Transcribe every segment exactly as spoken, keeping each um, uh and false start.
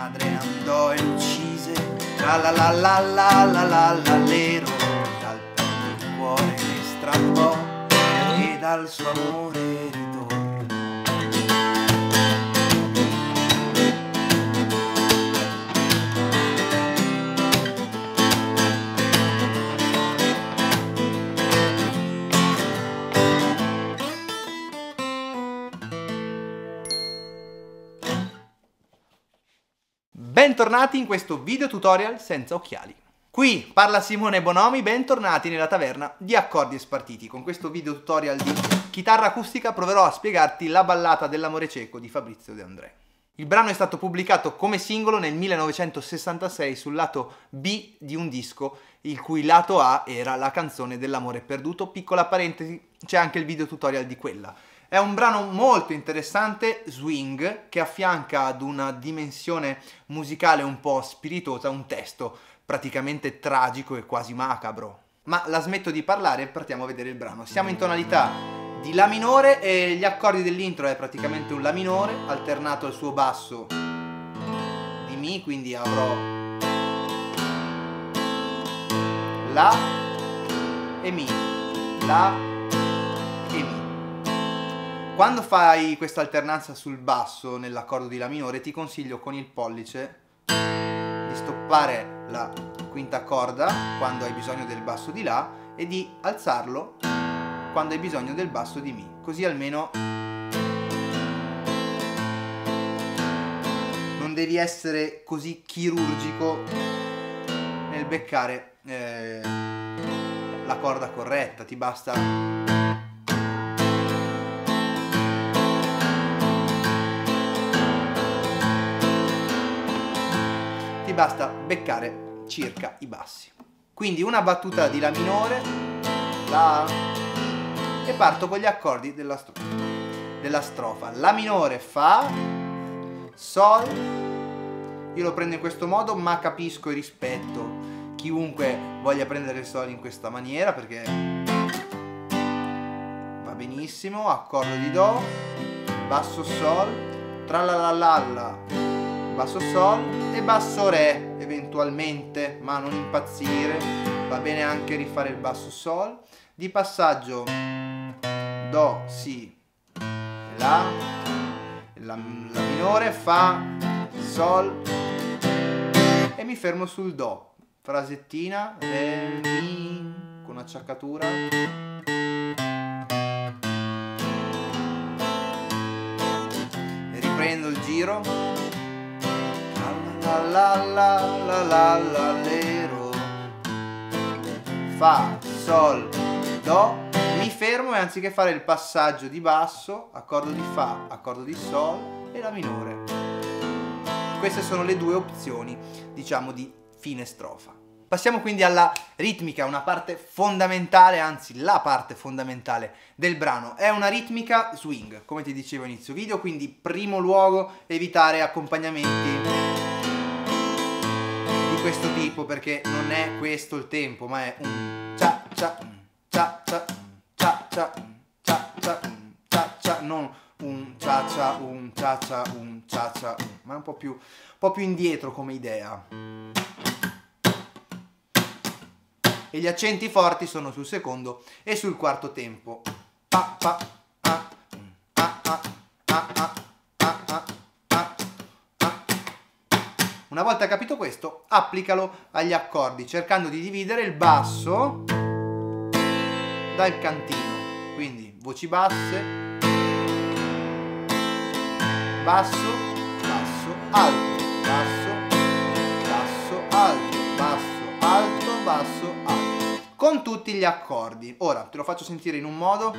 madre andò e l'uccise, la la la la la la la la lero, dal petto il cuore ne strappò e dal suo amore ritornò. Bentornati in questo video tutorial senza occhiali. Qui parla Simone Bonomi, bentornati nella taverna di Accordi e Spartiti. Con questo video tutorial di chitarra acustica proverò a spiegarti la ballata dell'amore cieco di Fabrizio De André. Il brano è stato pubblicato come singolo nel millenovecentosessantasei sul lato B di un disco, il cui lato A era la canzone dell'amore perduto. Piccola parentesi, c'è anche il video tutorial di quella. È un brano molto interessante, swing, che affianca ad una dimensione musicale un po' spiritosa un testo praticamente tragico e quasi macabro. Ma la smetto di parlare e partiamo a vedere il brano. Siamo in tonalità di La minore e gli accordi dell'intro è praticamente un La minore alternato al suo basso di Mi, quindi avrò La e Mi, La e Mi. Quando fai questa alternanza sul basso nell'accordo di La minore ti consiglio con il pollice di stoppare la quinta corda quando hai bisogno del basso di La e di alzarlo quando hai bisogno del basso di Mi, così almeno non devi essere così chirurgico nel beccare eh, la corda corretta, ti basta ti basta beccare circa i bassi. Quindi una battuta di La minore, La, e parto con gli accordi della strofa. Della strofa. La minore, Fa, Sol, io lo prendo in questo modo ma capisco e rispetto chiunque voglia prendere il Sol in questa maniera perché va benissimo. Accordo di Do, basso Sol, tralalala, basso Sol e basso Re eventualmente, ma non impazzire, va bene anche rifare il basso Sol. Di passaggio Do, Si, La, la, la minore, Fa, Sol e mi fermo sul Do, frasettina, Re, Mi con acciaccatura, e riprendo il giro, la la la la la la lero, Fa, Sol, Do, mi fermo e anziché fare il passaggio di basso, accordo di Fa, accordo di Sol e La minore. Queste sono le due opzioni, diciamo, di fine strofa. Passiamo quindi alla ritmica, una parte fondamentale, anzi la parte fondamentale del brano. È una ritmica swing, come ti dicevo a inizio video, quindi primo luogo evitare accompagnamenti di questo tipo perché non è questo il tempo, ma è un cia cia cia cia cia cia cia cia cia cia, non un cia cia un cia cia un cia cia, ma è un po' più un po' più indietro come idea. E gli accenti forti sono sul secondo e sul quarto tempo. Pa, pa, ah, ah, ah, ah, ah, ah, ah, ah, ah. Una volta capito questo, applicalo agli accordi, cercando di dividere il basso dal cantino. Quindi voci basse, basso, basso, alto, basso, basso, alto, basso, alto, basso, alto, con tutti gli accordi. Ora te lo faccio sentire in un modo.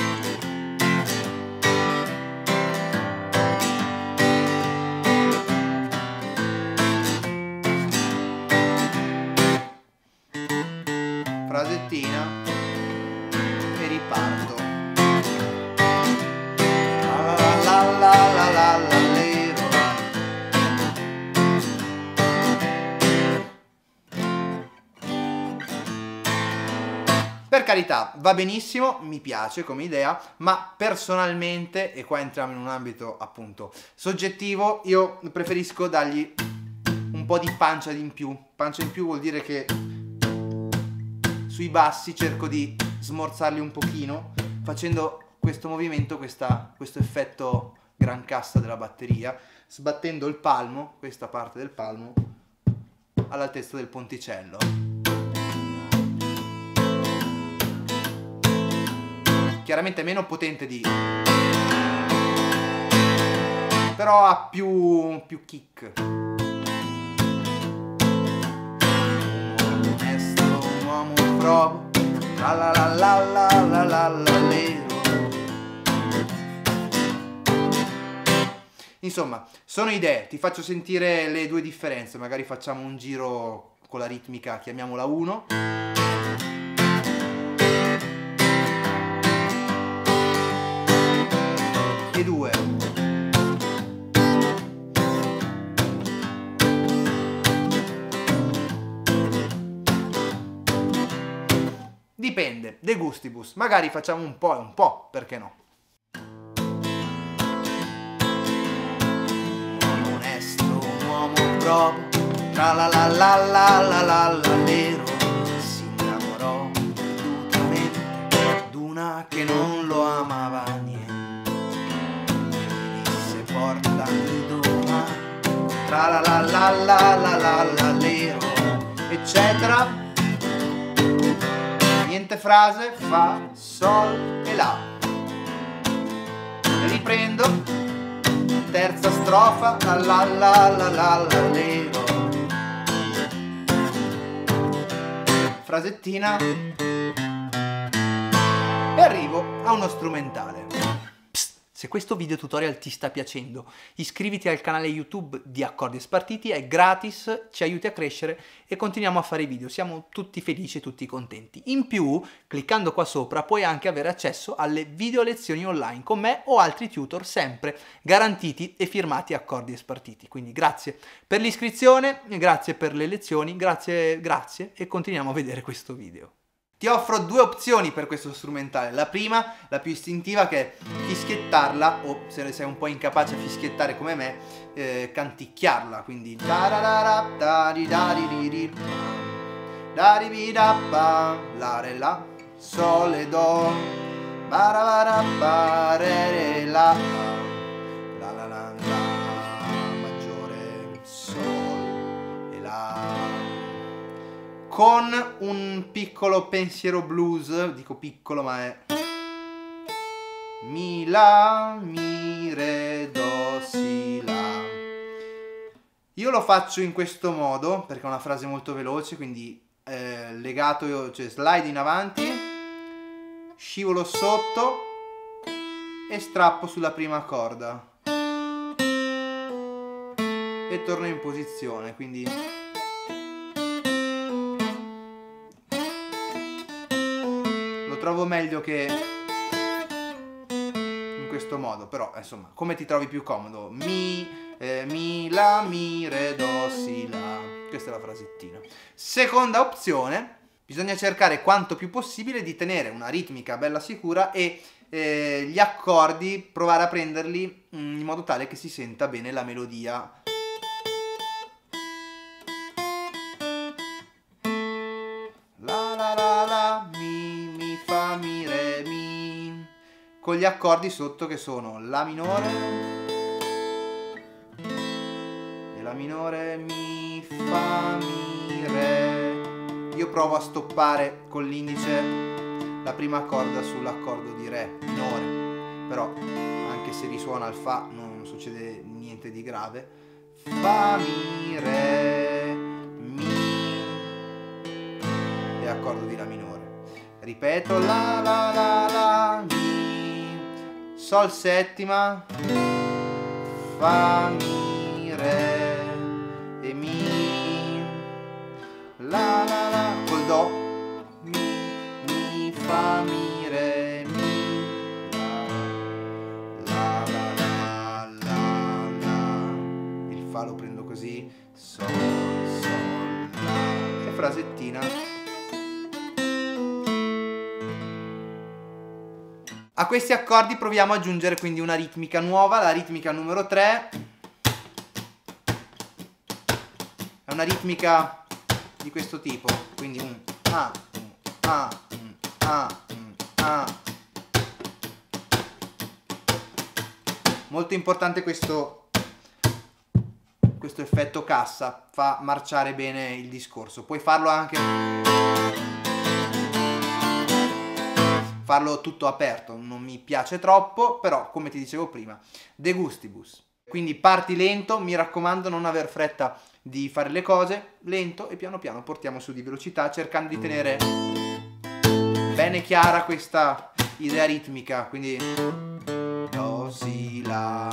Frasettina e riparto. La la la la la la lero. Per carità, va benissimo, mi piace come idea, ma personalmente, e qua entriamo in un ambito appunto soggettivo, io preferisco dargli po' di pancia in più. Pancia in più vuol dire che sui bassi cerco di smorzarli un pochino, facendo questo movimento, questa, questo effetto gran cassa della batteria, sbattendo il palmo, questa parte del palmo, all'altezza del ponticello. Chiaramente è meno potente di... però ha più, più kick. Onesto, un uomo probo, la la la la la la la la lero. Insomma, sono idee, ti faccio sentire le due differenze, magari facciamo un giro con la ritmica, chiamiamola uno. E due. Dipende, de gustibus, magari facciamo un po' e un po', perché no? Tra la la la la la la la lero, si innamorò perdutamente d'una che non lo amava niente. Gli disse portami domani, tra la la la la la la la lero, eccetera. Niente frase, fa, sol e la. Riprendo. Terza strofa, la la la la la la lero. Frasettina. E arrivo a uno strumentale. Psst, se questo video tutorial ti sta piacendo, iscriviti al canale YouTube di Accordi e Spartiti, è gratis, ci aiuti a crescere e continuiamo a fare i video, siamo tutti felici e tutti contenti. In più, cliccando qua sopra, puoi anche avere accesso alle video lezioni online con me o altri tutor sempre garantiti e firmati Accordi e Spartiti. Quindi grazie per l'iscrizione, grazie per le lezioni, grazie, grazie e continuiamo a vedere questo video. Ti offro due opzioni per questo strumentale. La prima, la più istintiva, che è fischiettarla, o se sei un po' incapace a fischiettare come me, eh, canticchiarla. Quindi la re la, sol e do, la la la la maggiore, sol e la. Con un piccolo pensiero blues, dico piccolo ma è mi la, mi re do si la. Io lo faccio in questo modo perché è una frase molto veloce, quindi eh, legato, cioè slide in avanti, scivolo sotto e strappo sulla prima corda e torno in posizione, quindi trovo meglio che in questo modo, però insomma, come ti trovi più comodo? Mi, eh, mi, la, mi, re, do, si, la. Questa è la frasettina. Seconda opzione, bisogna cercare quanto più possibile di tenere una ritmica bella sicura e eh, gli accordi, provare a prenderli in modo tale che si senta bene la melodia. La la la la, mi, mi, fa, mi, re, mi, con gli accordi sotto che sono la minore e la minore, mi, fa, mi, re. Io provo a stoppare con l'indice la prima corda sull'accordo di re minore, però anche se risuona il fa non succede niente di grave. Fa, mi, re, mi e accordo di la minore. Ripeto, la la la la, mi, sol settima, fa, mi, re e mi, la la la, col do, mi, mi, fa, mi, re, mi, la la la la la, il fa lo prendo così, sol, sol, la, e frasettina. A questi accordi proviamo ad aggiungere quindi una ritmica nuova, la ritmica numero tre. una ritmica di questo tipo, quindi un A, un A, un A, un A. Molto importante questo, questo effetto cassa, fa marciare bene il discorso. Puoi farlo anche, farlo tutto aperto, non mi piace troppo, però come ti dicevo prima, de gustibus. Quindi parti lento, mi raccomando non aver fretta di fare le cose, lento, e piano piano portiamo su di velocità, cercando di tenere bene chiara questa idea ritmica, quindi do, si, la.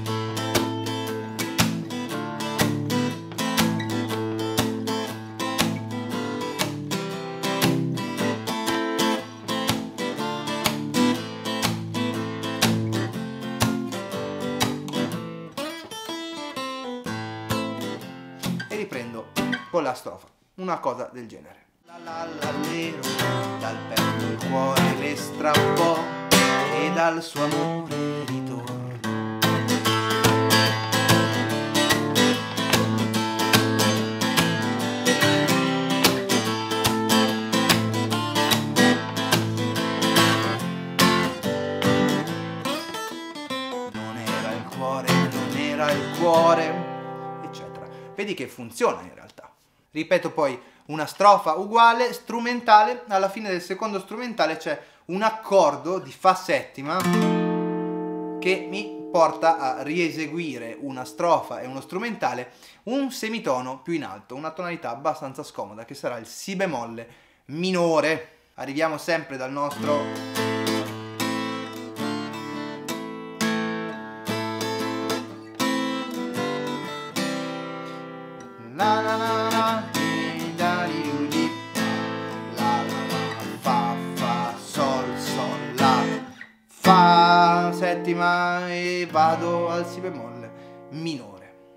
E riprendo con la strofa, una cosa del genere. La la la lero, dal petto il cuore le strappò e dal suo amore ritorno. Non era il cuore, non era il cuore, eccetera. Vedi che funziona in realtà. Ripeto poi una strofa uguale, strumentale, alla fine del secondo strumentale c'è un accordo di fa settima che mi porta a rieseguire una strofa e uno strumentale un semitono più in alto, una tonalità abbastanza scomoda che sarà il si bemolle minore. Arriviamo sempre dal nostro la la la la, da di du di, la la la, fa fa sol sol la, fa settima e vado al si bemolle minore.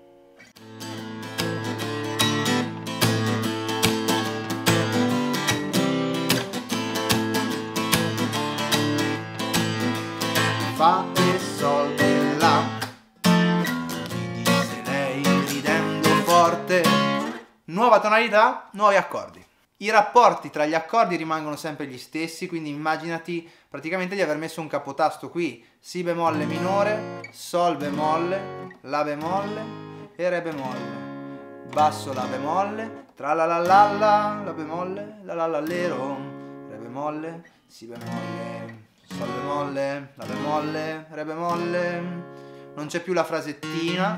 Fa e sol e la, mi disse lei ridendo forte. Nuova tonalità, nuovi accordi. I rapporti tra gli accordi rimangono sempre gli stessi, quindi immaginati praticamente di aver messo un capotasto qui, si bemolle minore, sol bemolle, la bemolle e re bemolle, basso la bemolle, tra la la la la, la bemolle, la la la lero, re bemolle, si bemolle, sol bemolle, la bemolle, re bemolle. Non c'è più la frasettina,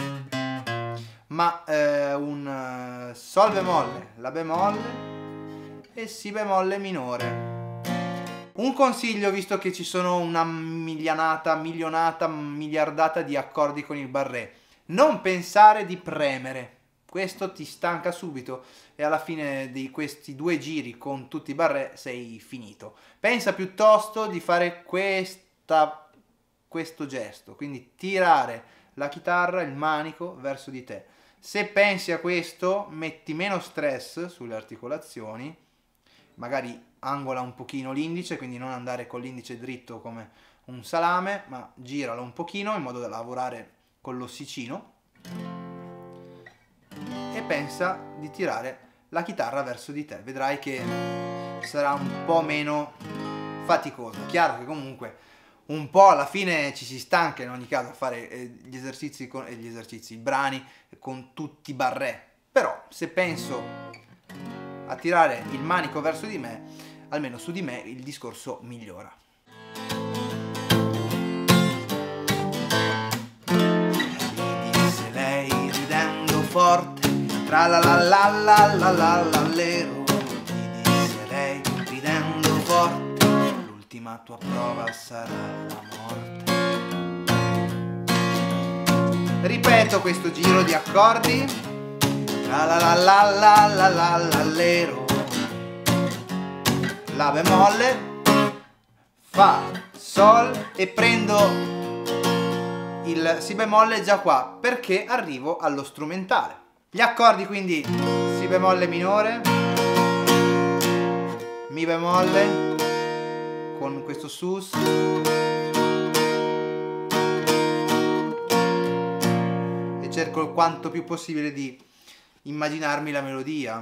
ma eh, un uh, sol bemolle, la bemolle e si bemolle minore. Un consiglio, visto che ci sono una milianata, milionata, miliardata di accordi con il barré: non pensare di premere, questo ti stanca subito e alla fine di questi due giri con tutti i barré sei finito. Pensa piuttosto di fare questa, questo gesto, quindi tirare la chitarra, il manico verso di te. Se pensi a questo, metti meno stress sulle articolazioni, magari angola un pochino l'indice, quindi non andare con l'indice dritto come un salame, ma giralo un pochino in modo da lavorare con l'ossicino e pensa di tirare la chitarra verso di te. Vedrai che sarà un po' meno faticoso. Chiaro che comunque un po' alla fine ci si stanca in ogni caso a fare eh, gli esercizi, con, eh, gli esercizi, i brani con tutti i barré, però se penso a tirare il manico verso di me, almeno su di me il discorso migliora. Mi disse lei ridendo forte, tra la la la la la la la lero, mi disse lei ridendo forte, l'ultima tua prova sarà la morte. Ripeto questo giro di accordi, tra la la la la la la la lero, la bemolle, fa, sol e prendo il si bemolle già qua perché arrivo allo strumentale. Gli accordi quindi si bemolle minore, mi bemolle con questo sus, e cerco quanto più possibile di immaginarmi la melodia.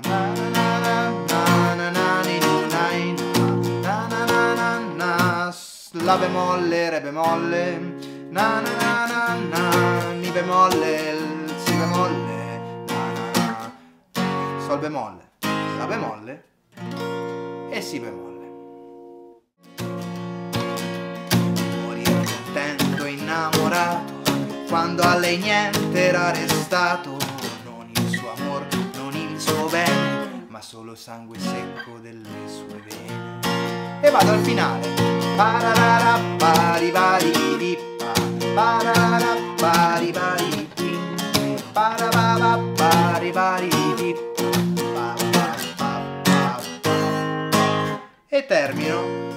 La bemolle, re bemolle, na na na na na, mi bemolle, si bemolle, na na na, sol bemolle, la bemolle e si bemolle. Morire contento e innamorato, quando a lei niente era restato, non il suo amor, non il suo bene, ma solo sangue secco delle sue vene. E vado al finale. Pararara pari pari di pa, pararara pari pari di, parababa pari pari di pa, pa, pa, pa, pa. E termino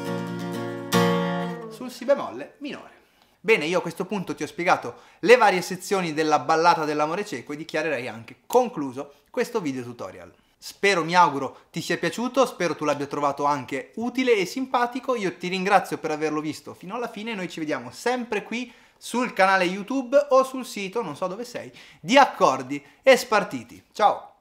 sul si bemolle minore. Bene, io a questo punto ti ho spiegato le varie sezioni della ballata dell'amore cieco e dichiarerei anche concluso questo video tutorial. Spero, mi auguro, ti sia piaciuto, spero tu l'abbia trovato anche utile e simpatico. Io ti ringrazio per averlo visto fino alla fine. Noi ci vediamo sempre qui sul canale YouTube o sul sito, non so dove sei, di Accordi e Spartiti. Ciao!